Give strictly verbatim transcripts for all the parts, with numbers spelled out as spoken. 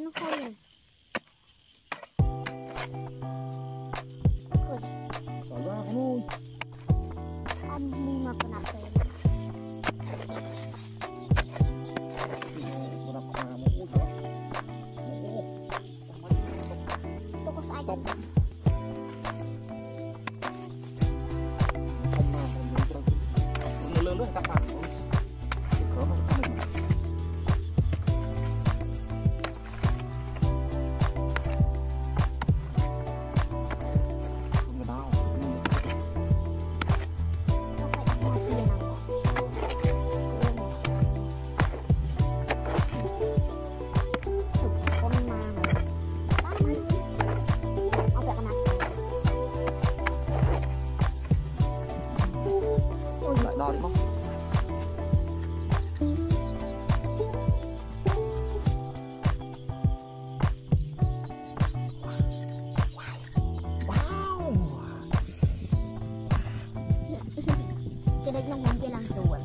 nó khô này. Khôi. Rồi ra thôi. Ông đi mà còn nạp tiền. Một đập mà một út đó. Tôi có sai không? Không mà mình muốn cho nó lớn lớn các bạn. Khó không có mình. Đo đi không? Wow. Cái đấy trong kia làm ruộng.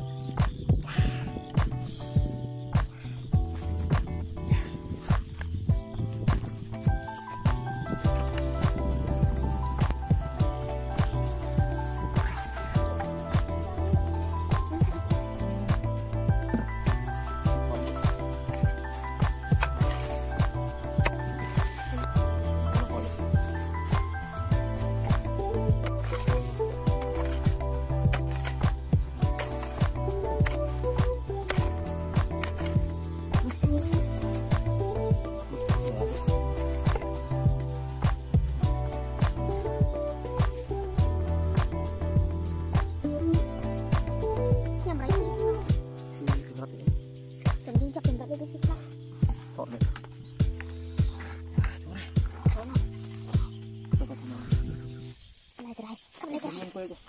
Thọ này. Chỗ này. Chỗ này. Đâu có thằng nào. Cái này từ đây. Cầm lấy cái này. Quê kìa.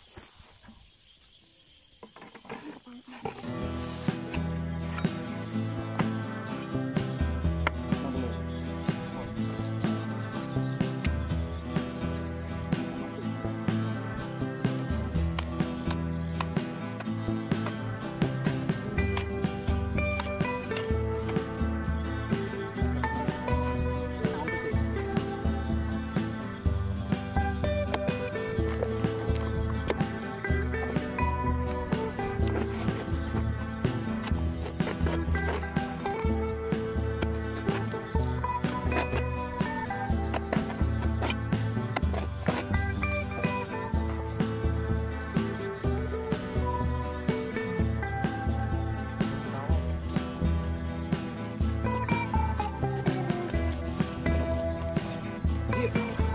Here.